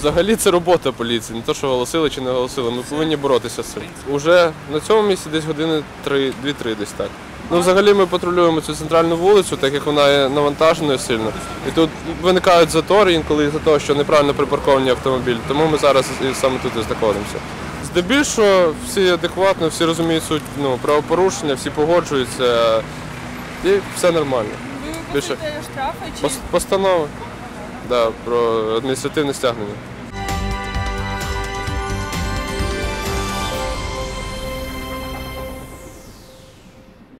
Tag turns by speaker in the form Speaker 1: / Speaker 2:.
Speaker 1: Взагалі це робота поліції, не те, що голосили чи не голосили. Ми повинні боротися з цим. Уже на цьому місці десь години 2-3 десь так. Ну, взагалі ми патрулюємо цю центральну вулицю, так як вона є навантаженою сильно. І тут виникають затори інколи за того, що неправильно припарковані автомобілі. Тому ми зараз саме тут і знаходимося. Здебільшого всі адекватно, всі розуміють суть правопорушення, всі погоджуються і все нормально.
Speaker 2: Ви виписуєте штрафи чи?
Speaker 1: Постанова про адміністративне стягнення.